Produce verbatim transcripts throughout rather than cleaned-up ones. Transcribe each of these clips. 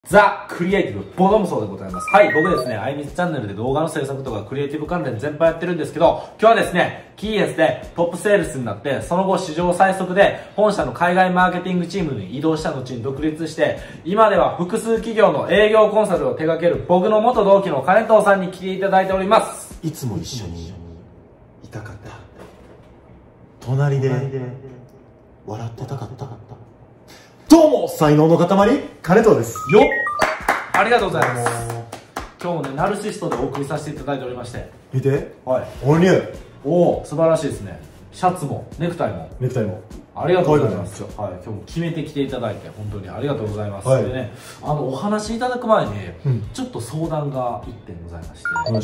ザ・クリエイティブボドムソーでございます。はい、僕ですね、アイミスチャンネルで動画の制作とかクリエイティブ関連全般やってるんですけど、今日はですね、キーエスでトップセールスになって、その後史上最速で本社の海外マーケティングチームに移動した後に独立して、今では複数企業の営業コンサルを手掛ける僕の元同期の金藤さんに来ていただいております。 いつも一緒にいたかった。隣で笑ってたかった。どうも、才能の塊、金藤です。 よっ、ありがとうございます。今日もね、ナルシストでお送りさせていただいておりまして。 見て。 はい。 おにゅう。 おお、素晴らしいですね。シャツも、ネクタイも。 ネクタイも。 ありがとうございます。はい、今日も決めてきていただいて、本当にありがとうございます。はい、でね、あの、お話しいただく前に、うん、ちょっと相談がいってんございまして。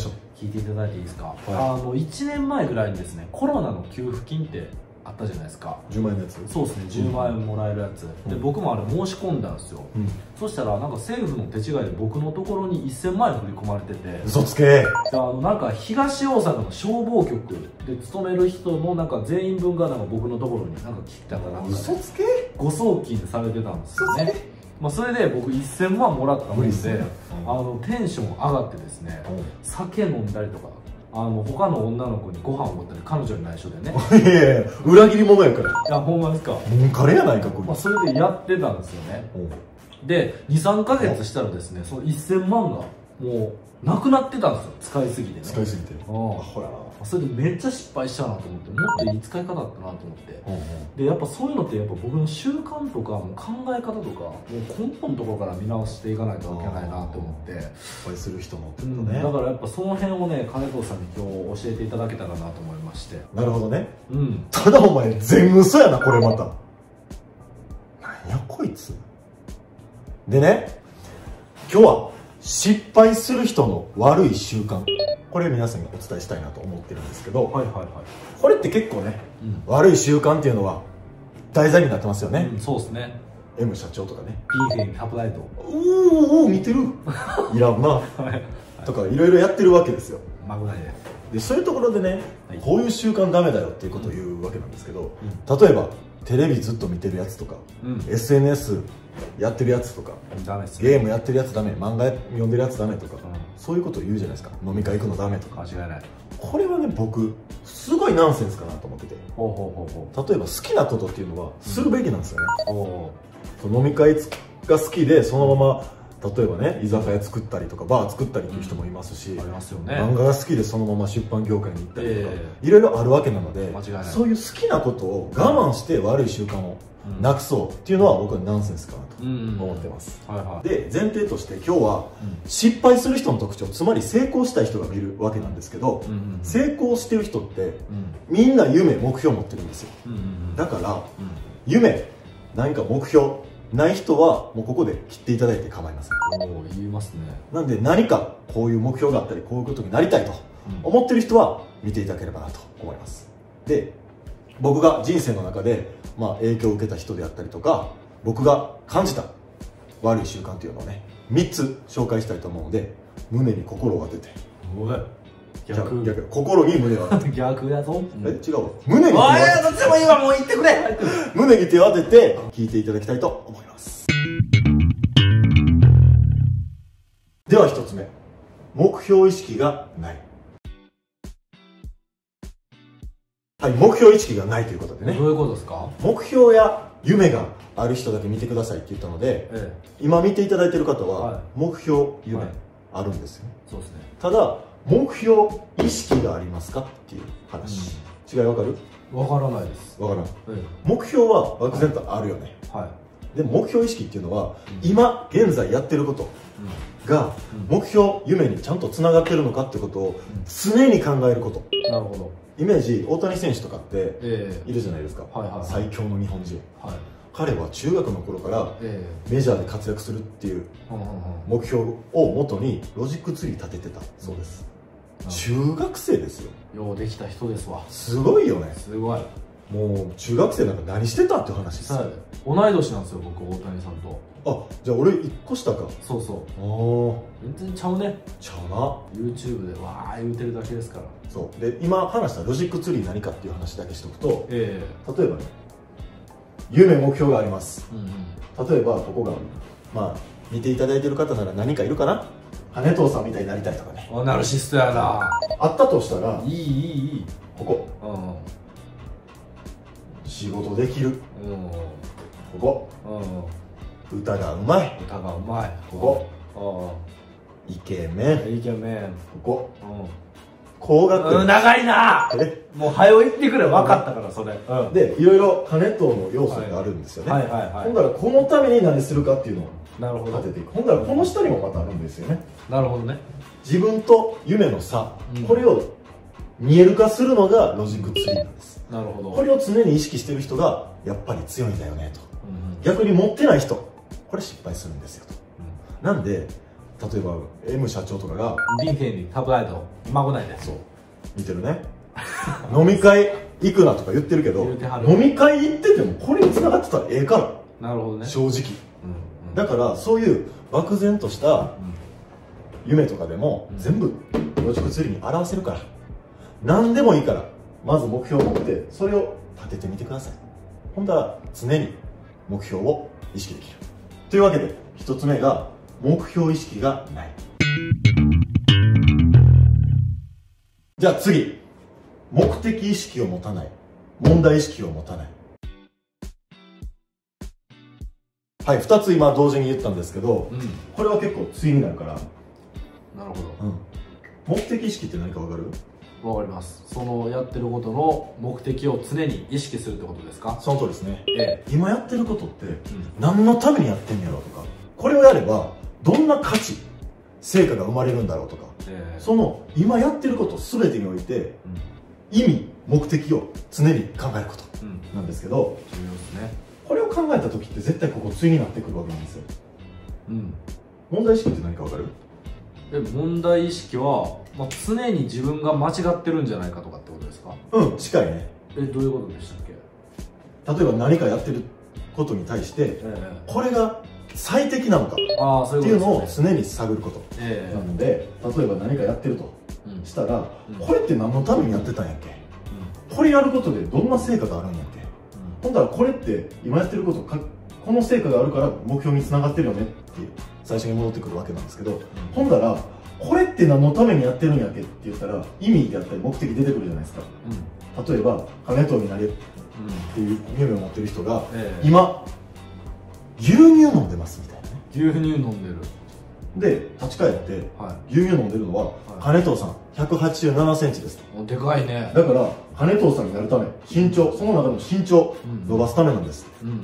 聞いていただいていいですか。はい、あの、いちねんまえぐらいにですね、コロナの給付金って。あったじゃないですか。 じゅうまんえんのやつ。 そうですね、じゅうまんえんもらえるやつ、うん、で僕もあれ申し込んだんですよ、うん、そしたらなんか政府の手違いで僕のところにせんまんえん振り込まれてて。 嘘つけ。 あのなんか東大阪の消防局で勤める人のなんか全員分がなんか僕のところになんか来たから、 嘘つけ。 誤送金されてたんですよね。まあそれで僕せんまんもらったもんで、うん、あのテンション上がってですね、うん、酒飲んだりとか、あの他の女の子にご飯を持ったり、彼女に内緒でね。 いやいや、裏切り者やから。 いや、ほんまですか。もうカレやないか、これ。 まあそれでやってたんですよね。でにさんかげつしたらですね、そのせんまんがもうなくなってたんですよ、使いすぎてね。 使いすぎて。ああ、ほらな。 それでめっちゃ失敗したなと思って、もっといい使い方だったなと思って、うんうん、でやっぱそういうのってやっぱ僕の習慣とかもう考え方とかもう根本のところから見直していかないといけないなと思って。 失敗する人のってことね、うん、だからやっぱその辺をね、金藤さんに今日教えていただけたらなと思いまして。 なるほどね。うん。ただお前全嘘やな、これまた。なんやこいつ。でね、今日は失敗する人の悪い習慣、これ皆さんにお伝えしたいなと思ってるんですけど、はいはいはい、これって結構ね、うん、悪い習慣っていうのは題材になってますよね。 うん、そうですね。 M 社長とかね、 ピーフェイタプライト、 おーおー見てるいらんな、はい、とかいろいろやってるわけですよ。 まぐらいで、そういうところでね、はい、こういう習慣ダメだよっていうことを言うわけなんですけど、うん、例えばテレビずっと見てるやつとか、うん、エスエヌエス やってるやつとか、ダメですね、ゲームやってるやつダメ、漫画読んでるやつダメとか、うん、そういうことを言うじゃないですか。飲み会行くのダメとか。 間違いない。これはね、僕すごいナンセンスかなと思ってて、ほうほうほうほう、例えば好きなことっていうのはするべきなんですよね。うん、飲み会が好きでそのまま例えばね、居酒屋作ったりとかバー作ったりっていう人もいますし、うん、ありますよね。漫画が好きでそのまま出版業界に行ったりとか、いろいろあるわけなので、そういう好きなことを我慢して悪い習慣をなくそうっていうのは僕はナンセンスかなと思ってます。で、前提として今日は失敗する人の特徴、つまり成功したい人が見るわけなんですけど、成功してる人ってみんな夢目標を持ってるんですよ。だから夢何か目標ない人はもうここで切っていただいて構いません。 おー、言いますね。 なんで何かこういう目標があったり、こういうことになりたいと思ってる人は見ていただければなと思います。で、僕が人生の中でまあ影響を受けた人であったりとか、僕が感じた悪い習慣というのをね、みっつ紹介したいと思うので、胸に心を当てて。逆逆、心に胸を当てて。 逆だぞ。 え、違うわ。胸に手を当てて。 どっちでもいいわ、もう言ってくれ。 胸に手を当てて聞いていただきたいと思います。では一つ目、目標意識がない。はい、目標意識がないということでね。 どういうことですか？ 目標や夢がある人だけ見てくださいって言ったので、ええ、今見ていただいている方は目標、夢、はい、あるんですよね。そうですね。ただ目標意識がありますかっていう話、うん、違いわかる？ わからないです。 わからない。ええ、目標は漠然とあるよね。はいはい、でも目標意識っていうのは、うん、今現在やってることが、うん、目標夢にちゃんとつながってるのかってことを常に考えること。なるほど。イメージ、大谷選手とかっているじゃないですか、最強の日本人、はい、彼は中学の頃からメジャーで活躍するっていう目標をもとにロジックツリー立ててたそうです。中学生ですよ。 ようできた人ですわ。 すごいよね。 すごい。 もう中学生なんか何してたっていう話です。はい、 同い年なんですよ、僕、大谷さんと。 あ、じゃあ俺いっこ下か。 そうそう。ああ、全然ちゃうね。 ちゃうな。 YouTube でわー言うてるだけですから。 そうで、今話したロジックツリー何かっていう話だけしとくと、えー、例えばね、夢目標があります、うんうん、例えばここがまあ見ていただいてる方なら何かいるかな。羽藤さんみたいになりたいとかね。 お、ナルシストやな。 あったとしたら、 いいいいいい。 ここ、 うん、 仕事できる、うん、ここ、 うん、 歌がうまい、 歌がうまい、 ここ、イケメン、 イケメン、 ここ、 うん、 高額点、 うん、長いな。もう早う言ってくれ。分かったからそれ、 うん、でいろいろ金藤の要素があるんですよね。はいはいはいはい。ほんだらこのために何するかっていうのをなるほど立てていく。ほんだらこの下にもまたあるんですよね。 なるほどね。 自分と夢の差、うん、これを見える化するのがロジックツリーなんです。なるほど。これを常に意識してる人がやっぱり強いんだよねと、うん、逆に持ってない人これ失敗するんですよと、うん、なんで例えば M 社長とかがリンフェンにタブライド孫ないで、 そう見てるね飲み会行くなとか言ってるけど飲み会行っててもこれに繋がってたらええから。なるほどね。正直、うんうん、だからそういう漠然とした夢とかでも全部ロジックツリーに表せるから、何でもいいからまず目標を持ってそれを立ててみてください。ほんだら常に目標を意識できるというわけで、一つ目が目標意識がない。じゃあ次、目的意識を持たない、問題意識を持たない。はい、ふたつ今同時に言ったんですけど、うん、これは結構対になるから。なるほど、うん、目的意識って何か分かる？ わかります。そのやってることの目的を常に意識するってことですか？ その通りですね、ええ、今やってることって何のためにやってんやろうとか、これをやればどんな価値成果が生まれるんだろうとか、ええ、その今やってること全てにおいて、うん、意味目的を常に考えることなんですけど、重要ですね。これを考えた時って絶対ここ対になってくるわけなんですよ。うん、問題意識って何か分かる？ え、問題意識は、まあ、常に自分が間違ってるんじゃないかとかってことですか？ うん、近いね。 え、どういうことでしたっけ？例えば何かやってることに対して、ええ、これが最適なのかっていうのを常に探ることなので、例えば何かやってるとしたら、うん、これって何のためにやってたんやっけ、うん、これやることでどんな成果があるんやっけ、うん、ほんだらこれって今やってることか、この成果があるから目標につながってるよねっていう最初に戻ってくるわけなんですけど、うん、ほんだらこれって何のためにやってるんやっけって言ったら意味であったり目的出てくるじゃないですか、うん、例えば金藤になれっていう夢を持ってる人が、ええ、今牛乳飲んでますみたいなね。 牛乳飲んでるで立ち返って、はい、牛乳飲んでるのは、はい、金藤さんひゃくはちじゅうななセンチです。 でかいね。 だから金藤さんになるため身長、その中の身長伸ばすためなんです、うんうん、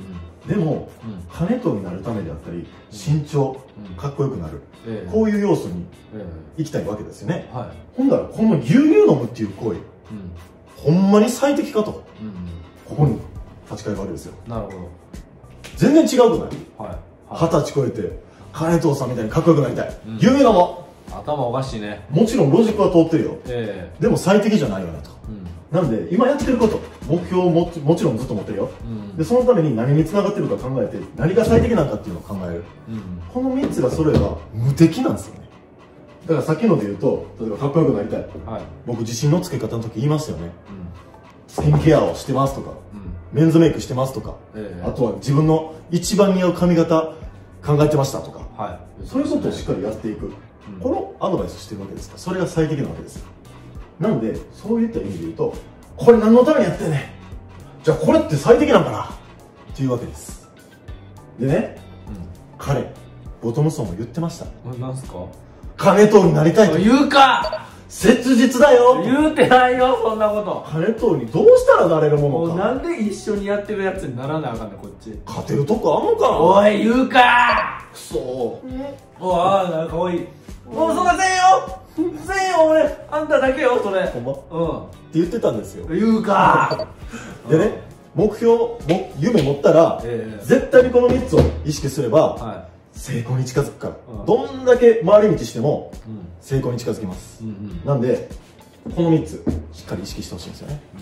でも、うん、金藤になるためであったり身長、うん、かっこよくなる、えー、こういう要素に行きたいわけですよね、はい、ほんだらこの牛乳飲むっていう行為、うん、ほんまに最適かと、うんうん、ここに立ち返るわけですよ。なるほど。全然違うくない？二十歳超えて金藤さんみたいにかっこよくなりたい、うん、牛乳飲もう。 頭おかしいね。 もちろんロジックは通ってるよ、えー、でも最適じゃないよねと、うん、なんで今やってること目標を も, もちろんずっと持ってるよ、うん、でそのために何につながってるか考えて何が最適なのかっていうのを考える、うん、このみっつがそれは無敵なんですよね。だからさっきので言うと、例えばかっこよくなりたい、はい、僕自信のつけ方の時言いますよね、うん、スキンケアをしてますとか、うん、メンズメイクしてますとか、えー、あとは自分の一番似合う髪型考えてましたとか、はい、そういうことをしっかりやっていく、うん、このアドバイスしてるわけですから、それが最適なわけですよ。なのでそういった意味で言うと、これ何のためにやってんねん、じゃあこれって最適なんかなっていうわけです。でね、うん、彼ボトムソンも言ってました。 なんすか？ 金藤になりたいと言うか。 切実だよ。 言うてないよそんなこと。 金藤にどうしたらなれるものか。 なんで一緒にやってるやつにならなあかんねんこっち。 勝てるとこあんのかな。 おい言うか。 くそー。 おあなんかかわいい。もうそんなせんよせんよ俺、あんただけよそれ。ほんま？うんって言ってたんですよ。 言うか。 でね、目標も夢持ったら、えー、絶対にこのみっつを意識すれば、はい、成功に近づくから、うん、どんだけ回り道しても、うん、成功に近づきます、うんうん、なんでこのみっつしっかり意識してほしいんですよね、うん、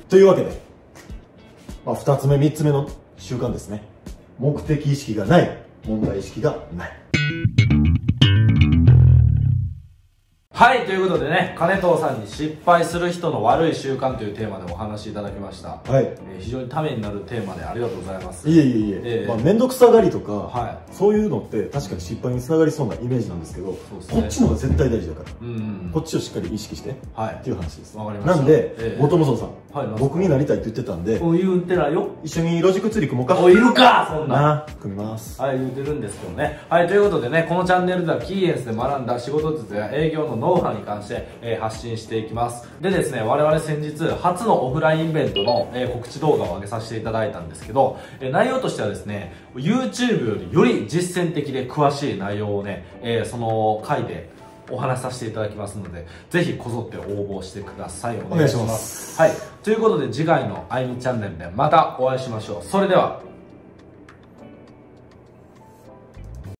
というわけで、まあ、ふたつめみっつめの習慣ですね。目的意識がない、問題意識がない。 はい、ということでね、金藤さんに失敗する人の悪い習慣というテーマでお話しいただきました。はい。えー、非常にためになるテーマでありがとうございます。 いえいえいえ。えー、まあ、めんどくさがりとか、はい、そういうのって確かに失敗につながりそうなイメージなんですけど、そうですね、こっちの方が絶対大事だから、うんうん、こっちをしっかり意識して、はい、っていう話です。わかりました。なんで、えー、後藤さん、はい、僕になりたいって言ってたんで、 もう言うてないよ。 一緒にロジック釣り組もうか。 お、いるかそんな。 組みます。 はい、言うてるんですけどね。はい、ということでね、このチャンネルではキーエンスで学んだ仕事術や営業のノウハウに関して、えー、発信していきます。でですね、我々先日初のオフラインイベントの、えー、告知動画を上げさせていただいたんですけど、えー、内容としてはですね、YouTube よりより実践的で詳しい内容をね、えー、その回でお話しさせていただきますので、ぜひこぞって応募してください。 お願いします。 はい。ということで次回のあいみチャンネルでまたお会いしましょう。それでは。